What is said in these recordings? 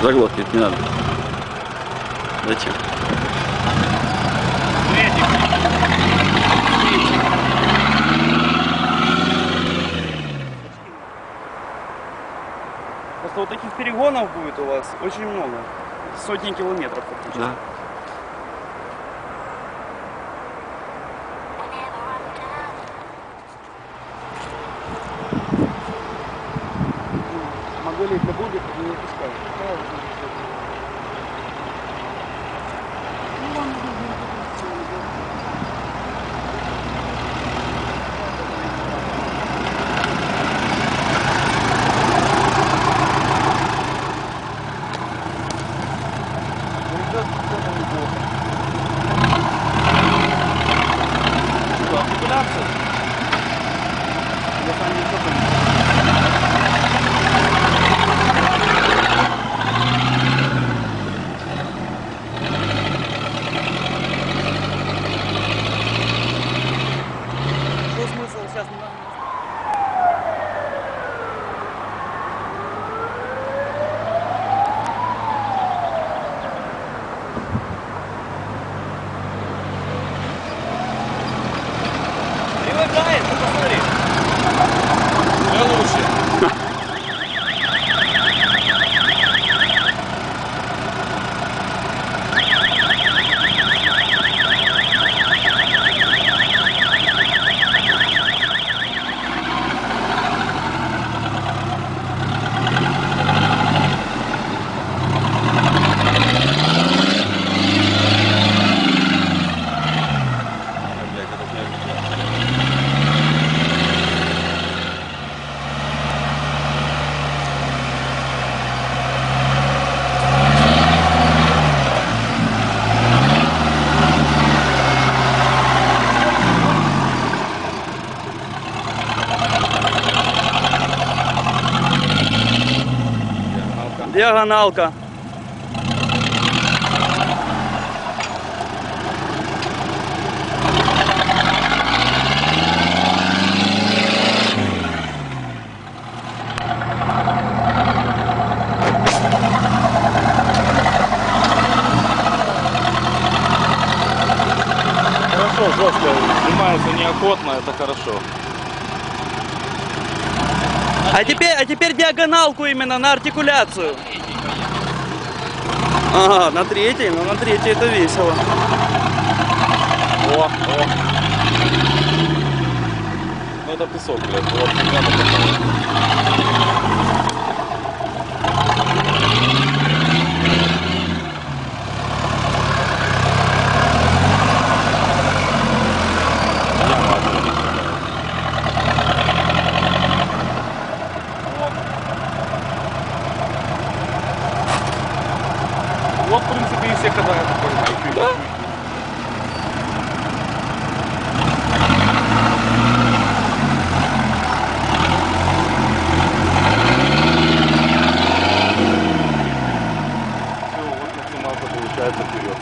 Заглохнет, не надо. Зачем? Просто вот таких перегонов будет у вас очень много. Сотни километров фактически. Да. Модели для будет не выпускают. Артикуляция. Я сам не все Что смысл сейчас не надо? Привыкает, ты посмотри. Все лучше. Диагоналка. Хорошо, жестко. Снимается неохотно, это хорошо. А теперь диагоналку именно на артикуляцию. Ага, на третьей, но на третьей это весело. О. Ну это песок, блядь. Вот, надо поставить. Вот, в принципе, и все кадары такой. Да? Все, вот максималка получается вперед.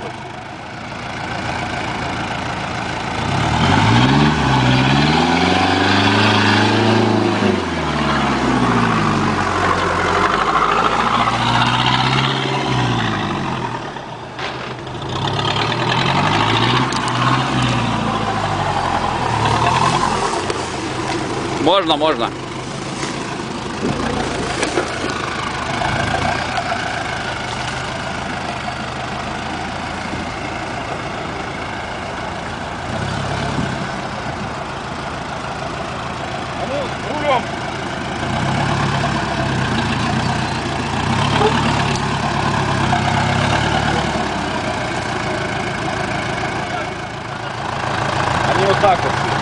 Можно, можно. А ну, рулем. Они вот так вот.